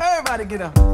Everybody get up.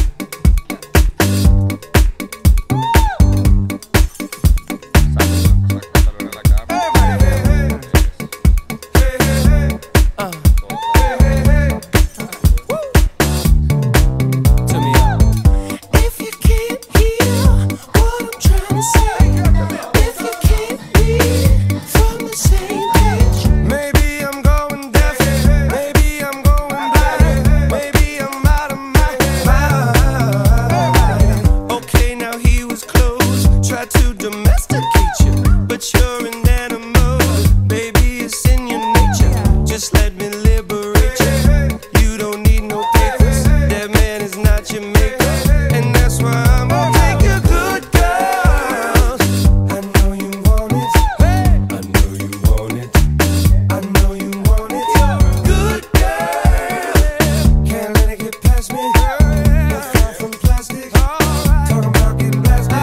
To domesticate you, but you're an animal, baby, it's in your nature. Just let me liberate you. You don't need no papers, that man is not your maker, and that's why I'm gonna take you good girls. I know you want it, I know you want it, I know you want it. Good girl, can't let it get past me. You're far from plastic, talking about getting blasted.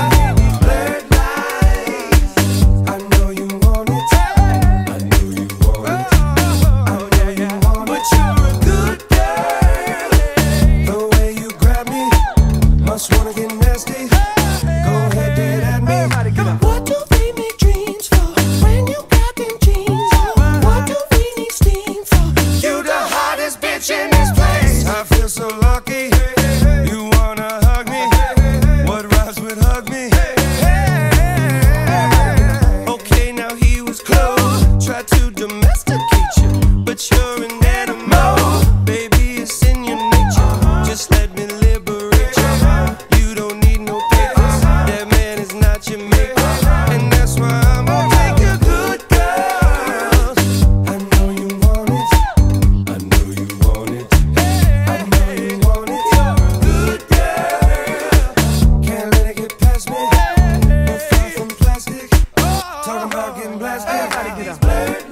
Wanna get nasty? Go ahead, do it at me. What do we make dreams for when you got them jeans on? What do we need steam for? You the hottest bitch in this place. I feel so lucky. You wanna hug me? What rhymes with hug me? Okay, now he was close. Tried to domesticate you, but you're an animal, baby, it's in your nature. Just let me liberate you. You don't need no papers, that man is not your maker, and that's why I'm gonna take you good girls. I know you want it, I know you want it, I know you want it. Good girl, can't let it get past me. You're far from plastic, talking about getting blasted. Everybody get up.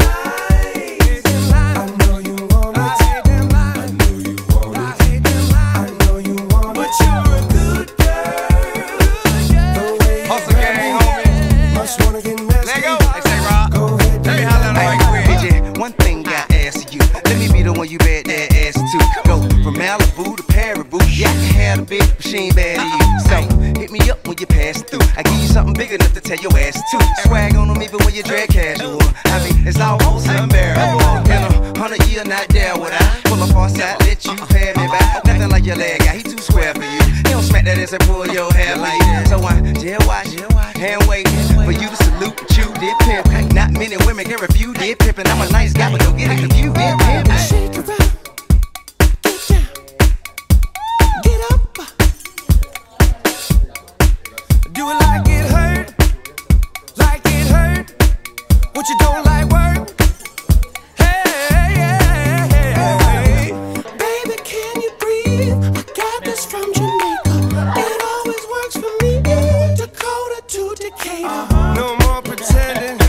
One thing I ask you, let me be the one you bet that ass to. Go from Malibu to Paribu, yeah, I can have a big machine bad to you. So hit me up when you pass through. I give you something big enough to tell your ass to. Swag on them even when you drag casual. I mean, it's almost unbearable. In 100 years, not there would I pull up on side, let you pay me back. Nothing like your leg guy, he too square for you. He don't smack that ass and pull your hair like that. So I jail watch, hand waiting for you to salute, but you did pimp. Not many women can refuse did pimpin'. I'm a nice guy, but don't get it confused, did pimp. Shake it out, get down, get up. Do it like it hurt, like it hurt. What you don't like work? Hey, Baby, can you breathe? I got this from Jamaica. It always works for me. Dakota to Decatur. no more pretending.